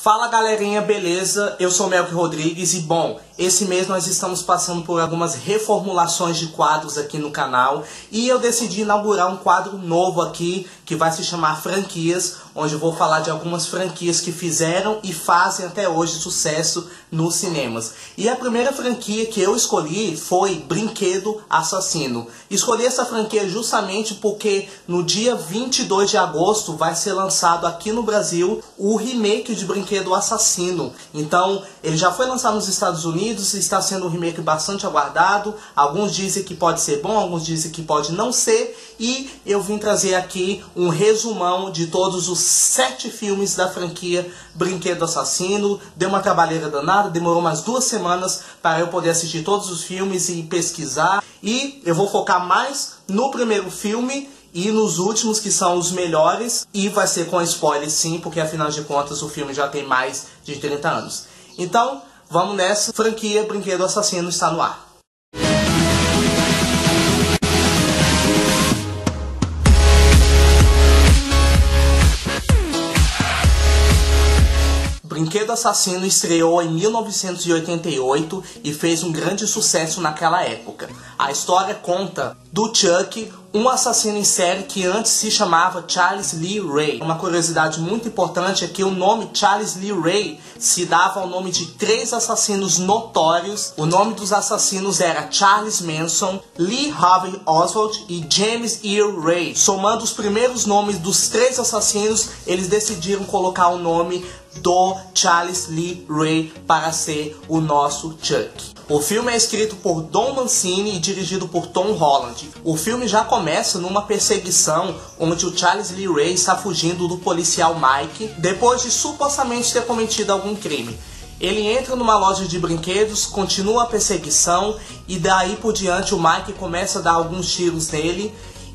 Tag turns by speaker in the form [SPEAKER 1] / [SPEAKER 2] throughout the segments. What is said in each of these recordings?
[SPEAKER 1] Fala galerinha, beleza? Eu sou Melk Rodrigues e bom, esse mês nós estamos passando por algumas reformulações de quadros aqui no canal e eu decidi inaugurar um quadro novo aqui que vai se chamar Franquias, onde eu vou falar de algumas franquias que fizeram e fazem até hoje sucesso nos cinemas. E a primeira franquia que eu escolhi foi Brinquedo Assassino. Escolhi essa franquia justamente porque no dia 22 de agosto vai ser lançado aqui no Brasil o remake de Brinquedo Assassino. Então, ele já foi lançado nos Estados Unidos, está sendo um remake bastante aguardado. Alguns dizem que pode ser bom, alguns dizem que pode não ser. E eu vim trazer aqui um resumão de todos os 7 filmes da franquia Brinquedo Assassino. Deu uma trabalheira danada, demorou umas 2 semanas para eu poder assistir todos os filmes e pesquisar. E eu vou focar mais no primeiro filme e nos últimos, que são os melhores. E vai ser com spoiler sim, porque afinal de contas o filme já tem mais de 30 anos. Então, vamos nessa. Franquia Brinquedo Assassino está no ar. Brinquedo Assassino estreou em 1988 e fez um grande sucesso naquela época. A história conta do Chuck, um assassino em série que antes se chamava Charles Lee Ray. Uma curiosidade muito importante é que o nome Charles Lee Ray se dava ao nome de 3 assassinos notórios. O nome dos assassinos era Charles Manson, Lee Harvey Oswald e James Earl Ray. Somando os primeiros nomes dos 3 assassinos, eles decidiram colocar o nome do Charles Lee Ray para ser o nosso Chuck. O filme é escrito por Don Mancini e dirigido por Tom Holland. O filme já começa numa perseguição onde o Charles Lee Ray está fugindo do policial Mike depois de supostamente ter cometido algum crime. Ele entra numa loja de brinquedos, continua a perseguição e daí por diante o Mike começa a dar alguns tiros nele.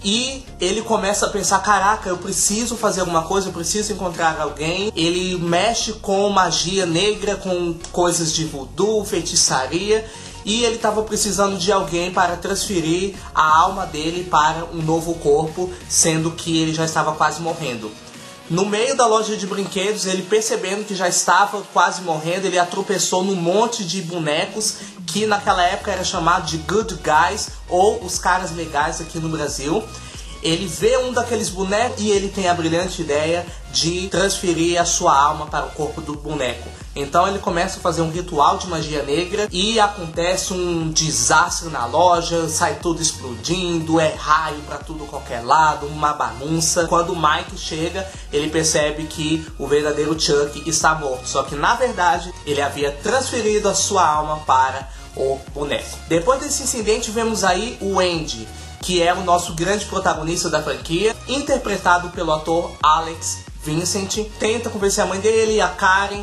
[SPEAKER 1] E ele começa a pensar, caraca, eu preciso fazer alguma coisa, eu preciso encontrar alguém. Ele mexe com magia negra, com coisas de voodoo, feitiçaria. E ele estava precisando de alguém para transferir a alma dele para um novo corpo, sendo que ele já estava quase morrendo. No meio da loja de brinquedos, ele percebendo que já estava quase morrendo, ele tropeçou num monte de bonecos que naquela época era chamado de Good Guys, ou os caras legais aqui no Brasil. Ele vê um daqueles bonecos e ele tem a brilhante ideia de transferir a sua alma para o corpo do boneco. Então ele começa a fazer um ritual de magia negra e acontece um desastre na loja, sai tudo explodindo, é raio para tudo qualquer lado, uma bagunça. Quando o Mike chega, ele percebe que o verdadeiro Chuck está morto, só que na verdade ele havia transferido a sua alma para o boneco. Depois desse incidente vemos aí o Andy, que é o nosso grande protagonista da franquia, interpretado pelo ator Alex Vincent. Tenta convencer a mãe dele, a Karen,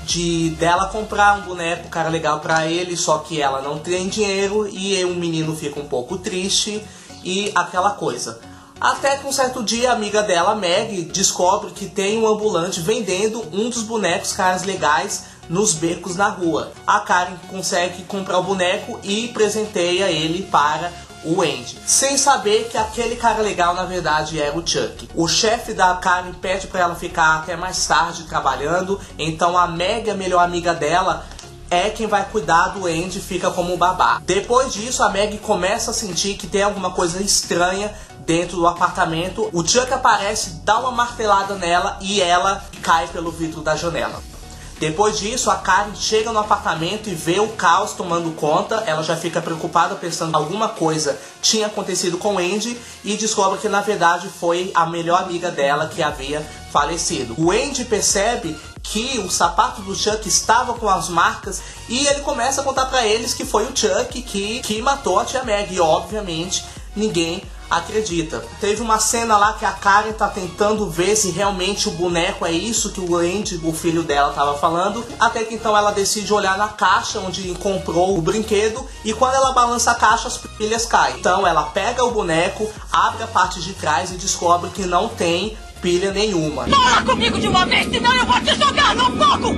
[SPEAKER 1] dela comprar um boneco, cara legal pra ele, só que ela não tem dinheiro e o menino fica um pouco triste e aquela coisa. Até que um certo dia a amiga dela, Meg, descobre que tem um ambulante vendendo um dos bonecos caras legais nos becos na rua. A Karen consegue comprar o boneco e presenteia ele para o Andy, sem saber que aquele cara legal na verdade era o Chuck. O chefe da Karen pede para ela ficar até mais tarde trabalhando, então a Meg, a melhor amiga dela, é quem vai cuidar do Andy e fica como um babá. Depois disso a Meg começa a sentir que tem alguma coisa estranha dentro do apartamento. O Chuck aparece, dá uma martelada nela e ela cai pelo vidro da janela. Depois disso, a Karen chega no apartamento e vê o caos tomando conta. Ela já fica preocupada, pensando que alguma coisa tinha acontecido com o Andy e descobre que na verdade foi a melhor amiga dela que havia falecido. O Andy percebe que o sapato do Chuck estava com as marcas e ele começa a contar pra eles que foi o Chuck que matou a tia Meg. E obviamente ninguém acredita. Teve uma cena lá que a Karen tá tentando ver se realmente o boneco é isso que o Andy, o filho dela, tava falando. Até que então ela decide olhar na caixa onde comprou o brinquedo e quando ela balança a caixa as pilhas caem. Então ela pega o boneco, abre a parte de trás e descobre que não tem pilha nenhuma.
[SPEAKER 2] Fala comigo de uma vez, senão eu vou te jogar no fogo!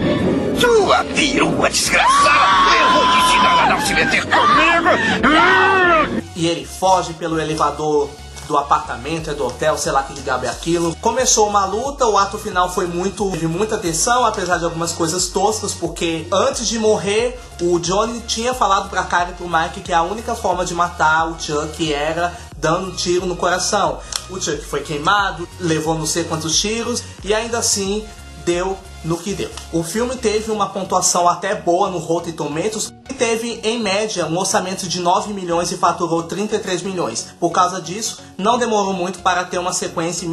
[SPEAKER 3] Sua perua desgraçada! Eu vou te ensinar a não se meter comigo!
[SPEAKER 1] E ele foge pelo elevador do apartamento, do hotel, sei lá que diabo é aquilo. Começou uma luta, o ato final teve muita tensão, apesar de algumas coisas toscas, porque antes de morrer, o Johnny tinha falado pra Karen e pro Mike que a única forma de matar o Chuck era dando um tiro no coração. O Chuck foi queimado, levou não sei quantos tiros e ainda assim deu no que deu. O filme teve uma pontuação até boa no Rotten Tomatoes e teve, em média, um orçamento de 9 milhões e faturou 33 milhões. Por causa disso, não demorou muito para ter uma sequência em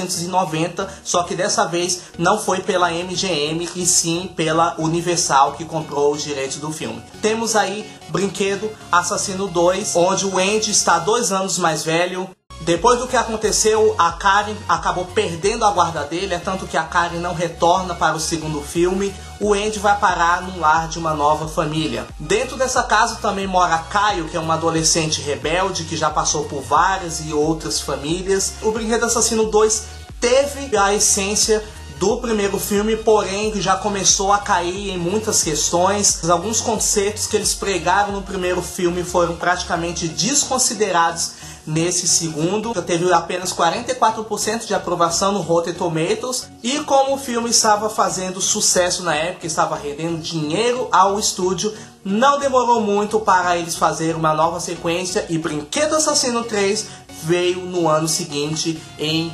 [SPEAKER 1] 1990, só que dessa vez não foi pela MGM e sim pela Universal, que comprou os direitos do filme. Temos aí Brinquedo Assassino 2, onde o Andy está 2 anos mais velho. Depois do que aconteceu, a Karen acabou perdendo a guarda dele, é tanto que a Karen não retorna para o segundo filme. O Andy vai parar num lar de uma nova família. Dentro dessa casa também mora Caio, que é uma adolescente rebelde que já passou por várias e outras famílias. O Brinquedo Assassino 2 teve a essência do primeiro filme, porém já começou a cair em muitas questões. Alguns conceitos que eles pregaram no primeiro filme foram praticamente desconsiderados nesse segundo. Teve apenas 44% de aprovação no Rotten Tomatoes. E como o filme estava fazendo sucesso na época, estava rendendo dinheiro ao estúdio, não demorou muito para eles fazerem uma nova sequência, e Brinquedo Assassino 3 veio no ano seguinte, em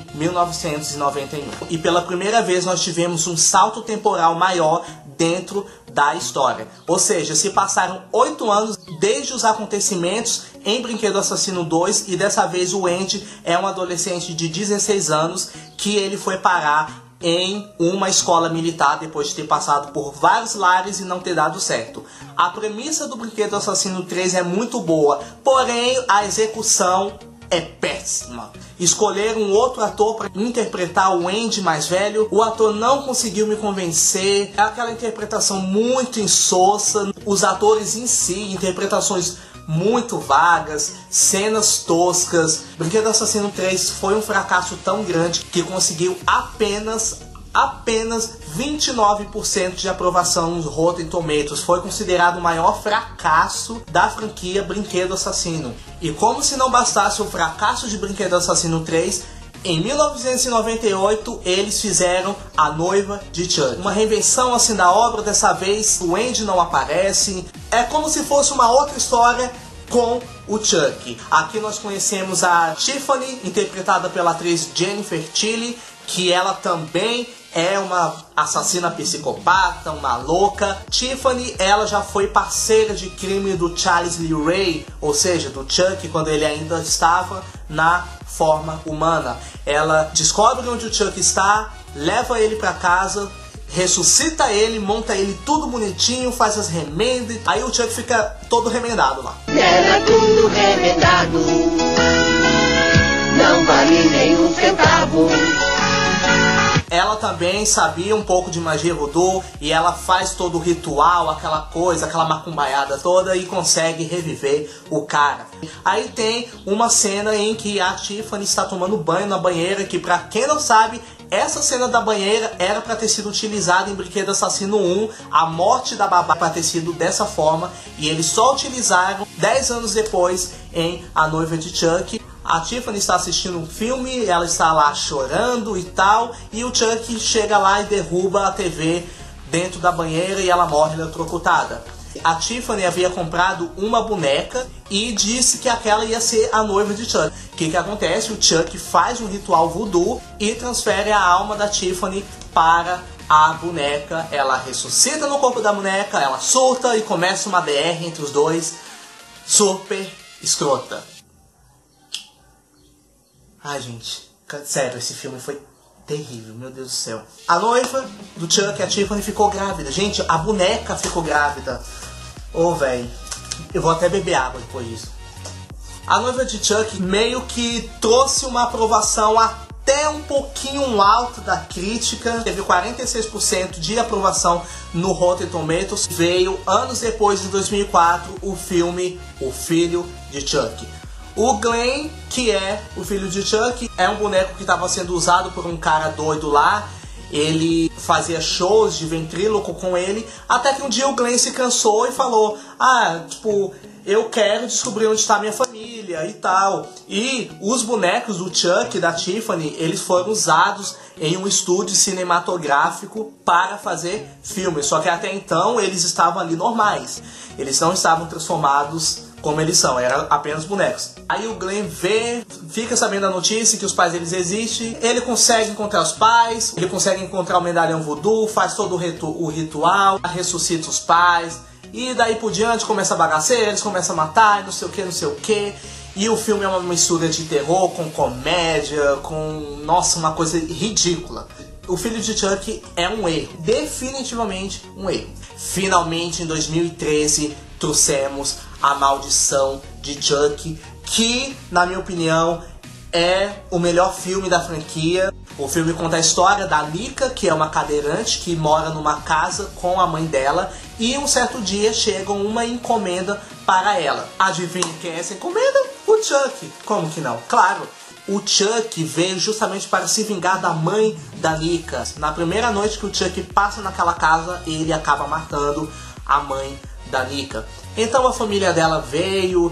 [SPEAKER 1] 1991. E pela primeira vez nós tivemos um salto temporal maior dentro da história. Ou seja, se passaram 8 anos desde os acontecimentos em Brinquedo Assassino 2, e dessa vez o Andy é um adolescente de 16 anos que ele foi parar em uma escola militar depois de ter passado por vários lares e não ter dado certo. A premissa do Brinquedo Assassino 3 é muito boa, porém a execução é péssima. Escolher um outro ator para interpretar o Andy mais velho, o ator não conseguiu me convencer. É aquela interpretação muito insossa. Os atores em si, interpretações muito vagas, cenas toscas. Brinquedo Assassino 3 foi um fracasso tão grande que conseguiu apenas 29% de aprovação nos Rotten Tomatoes. Foi considerado o maior fracasso da franquia Brinquedo Assassino. E como se não bastasse o fracasso de Brinquedo Assassino 3, em 1998 eles fizeram A Noiva de Chuck. Uma reinvenção assim da obra, dessa vez o Andy não aparece. É como se fosse uma outra história com o Chuck. Aqui nós conhecemos a Tiffany, interpretada pela atriz Jennifer Tilly, que ela também é uma assassina psicopata, uma louca. Tiffany, ela já foi parceira de crime do Charles Lee Ray, ou seja, do Chuck, quando ele ainda estava na forma humana. Ela descobre onde o Chuck está, leva ele para casa, ressuscita ele, monta ele tudo bonitinho, faz as remendas. Aí o Chuck fica todo remendado lá.
[SPEAKER 4] Era tudo remendado, não vale nem um centavo.
[SPEAKER 1] Ela também sabia um pouco de magia voodoo e ela faz todo o ritual, aquela coisa, aquela macumbaiada toda, e consegue reviver o cara. Aí tem uma cena em que a Tiffany está tomando banho na banheira, que pra quem não sabe, essa cena da banheira era para ter sido utilizada em Brinquedo Assassino 1, a morte da babá para ter sido dessa forma, e eles só utilizaram 10 anos depois em A Noiva de Chuck. A Tiffany está assistindo um filme, ela está lá chorando e tal, e o Chuck chega lá e derruba a TV dentro da banheira e ela morre eletrocutada. A Tiffany havia comprado uma boneca e disse que aquela ia ser a noiva de Chuck. O que acontece? O Chuck faz um ritual voodoo e transfere a alma da Tiffany para a boneca. Ela ressuscita no corpo da boneca, ela surta e começa uma DR entre os dois, super escrota. Ai, gente, sério, esse filme foi terrível, meu Deus do céu. A noiva do Chuck, a Tiffany, ficou grávida. Gente, a boneca ficou grávida. Ô, velho, eu vou até beber água depois disso. A Noiva de Chuck meio que trouxe uma aprovação até um pouquinho alta da crítica. Teve 46% de aprovação no Rotten Tomatoes. Veio anos depois, em 2004, o filme O Filho de Chuck. O Glenn, que é o filho de Chuck, é um boneco que estava sendo usado por um cara doido lá. Ele fazia shows de ventríloco com ele, até que um dia o Glenn se cansou e falou: eu quero descobrir onde está minha família, família e tal. E os bonecos do Chuck e da Tiffany, eles foram usados em um estúdio cinematográfico para fazer filmes. Só que até então eles estavam ali normais. Eles não estavam transformados como eles são, eram apenas bonecos. Aí o Glenn fica sabendo da notícia que os pais deles existem. Ele consegue encontrar os pais, ele consegue encontrar o medalhão voodoo, faz todo o ritual, ressuscita os pais. E daí por diante começa a bagaceira, eles começam a matar, não sei o que. E o filme é uma mistura de terror com comédia, com, nossa, uma coisa ridícula. O Filho de Chuck é um erro, definitivamente um erro. Finalmente, em 2013, trouxemos A Maldição de Chuck, que, na minha opinião, é o melhor filme da franquia. O filme conta a história da Nika, que é uma cadeirante que mora numa casa com a mãe dela, e um certo dia chega uma encomenda para ela. Adivinha quem é essa encomenda? O Chuck. Como que não? Claro, o Chuck veio justamente para se vingar da mãe da Nika. Na primeira noite que o Chuck passa naquela casa, ele acaba matando a mãe da Nika. Então a família dela veio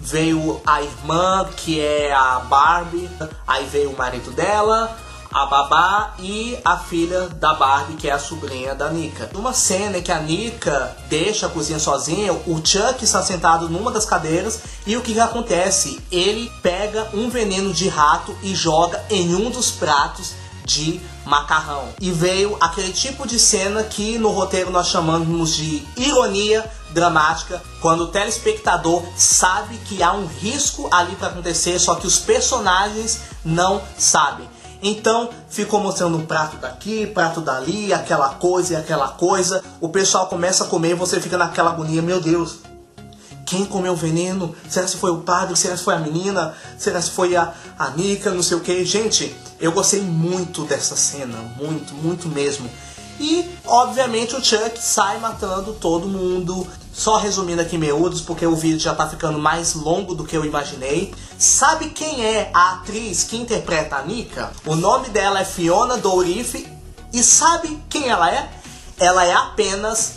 [SPEAKER 1] a irmã, que é a Barbie, aí veio o marido dela, a babá e a filha da Barbie, que é a sobrinha da Nika. Numa cena em que a Nika deixa a cozinha sozinha, o Chuck está sentado numa das cadeiras e o que acontece? Ele pega um veneno de rato e joga em um dos pratos de macarrão. E veio aquele tipo de cena que no roteiro nós chamamos de ironia dramática, quando o telespectador sabe que há um risco ali para acontecer, só que os personagens não sabem. Então ficou mostrando um prato daqui, prato dali, aquela coisa e aquela coisa. O pessoal começa a comer e você fica naquela agonia, meu Deus, quem comeu o veneno? Será que foi o padre? Será que foi a menina? Será que foi a Nika? Não sei o que. Gente, eu gostei muito dessa cena, muito, muito mesmo. E, obviamente, o Chuck sai matando todo mundo. Só resumindo aqui miúdos, porque o vídeo já tá ficando mais longo do que eu imaginei. Sabe quem é a atriz que interpreta a Nika? O nome dela é Fiona Dourif. E sabe quem ela é? Ela é apenas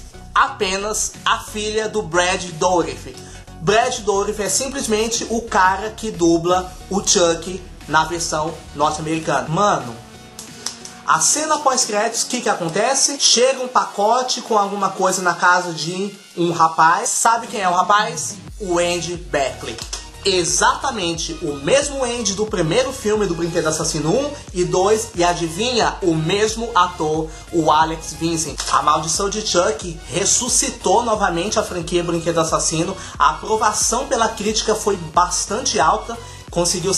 [SPEAKER 1] a filha do Brad Dourif. Brad Dourif é simplesmente o cara que dubla o Chuck na versão norte-americana. Mano, a cena pós-créditos, o que acontece? Chega um pacote com alguma coisa na casa de um rapaz. Sabe quem é o rapaz? O Andy Beckley. Exatamente o mesmo Andy do primeiro filme do Brinquedo Assassino 1 e 2. E adivinha? O mesmo ator, o Alex Vincent. A Maldição de Chuck ressuscitou novamente a franquia Brinquedo Assassino. A aprovação pela crítica foi bastante alta. Conseguiu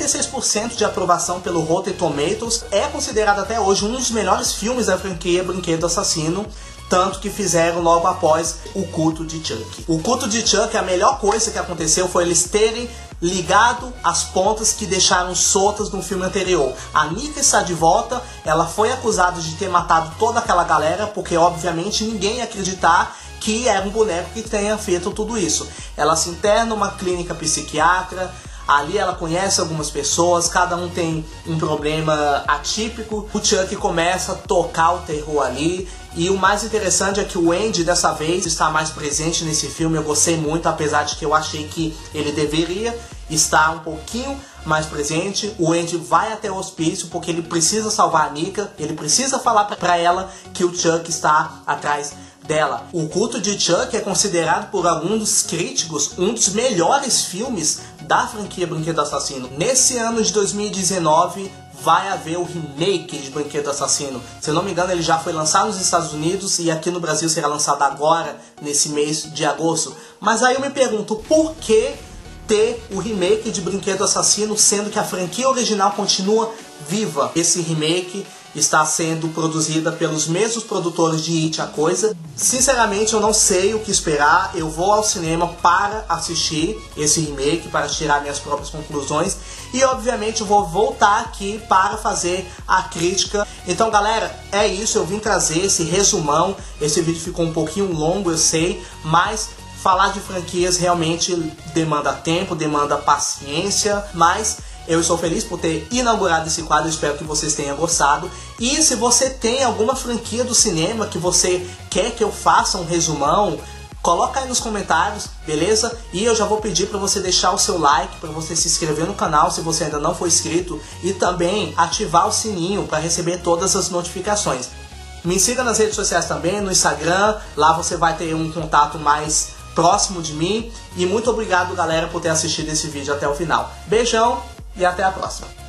[SPEAKER 1] 76% de aprovação pelo Rotten Tomatoes. É considerado até hoje um dos melhores filmes da franquia Brinquedo Assassino. Tanto que fizeram logo após o culto de Chuck. O culto de Chuck, a melhor coisa que aconteceu foi eles terem ligado as pontas que deixaram soltas no filme anterior. A Nika está de volta, ela foi acusada de ter matado toda aquela galera, porque obviamente ninguém ia acreditar que era um boneco que tenha feito tudo isso. Ela se interna numa clínica psiquiátrica. Ali ela conhece algumas pessoas, cada um tem um problema atípico. O Chuck começa a tocar o terror ali. E o mais interessante é que o Andy dessa vez está mais presente nesse filme. Eu gostei muito, apesar de que eu achei que ele deveria estar um pouquinho mais presente. O Andy vai até o hospício porque ele precisa salvar a Nika. Ele precisa falar pra ela que o Chuck está atrás dela. O culto de Chuck é considerado por alguns críticos um dos melhores filmes da franquia Brinquedo Assassino. Nesse ano de 2019 vai haver o remake de Brinquedo Assassino. Se eu não me engano, ele já foi lançado nos Estados Unidos e aqui no Brasil será lançado agora, nesse mês de agosto. Mas aí eu me pergunto, por que ter o remake de Brinquedo Assassino, sendo que a franquia original continua viva? Esse remake está sendo produzida pelos mesmos produtores de It, a Coisa. Sinceramente, eu não sei o que esperar. Eu vou ao cinema para assistir esse remake, para tirar minhas próprias conclusões. E, obviamente, eu vou voltar aqui para fazer a crítica. Então, galera, é isso. Eu vim trazer esse resumão. Esse vídeo ficou um pouquinho longo, eu sei, mas falar de franquias realmente demanda tempo, demanda paciência, mas eu estou feliz por ter inaugurado esse quadro, espero que vocês tenham gostado. E se você tem alguma franquia do cinema que você quer que eu faça um resumão, Coloca aí nos comentários, beleza? E eu já vou pedir para você deixar o seu like, para você se inscrever no canal se você ainda não for inscrito e também ativar o sininho para receber todas as notificações. Me siga nas redes sociais também, no Instagram, lá você vai ter um contato mais próximo de mim. E muito obrigado, galera, por ter assistido esse vídeo até o final. Beijão e até a próxima.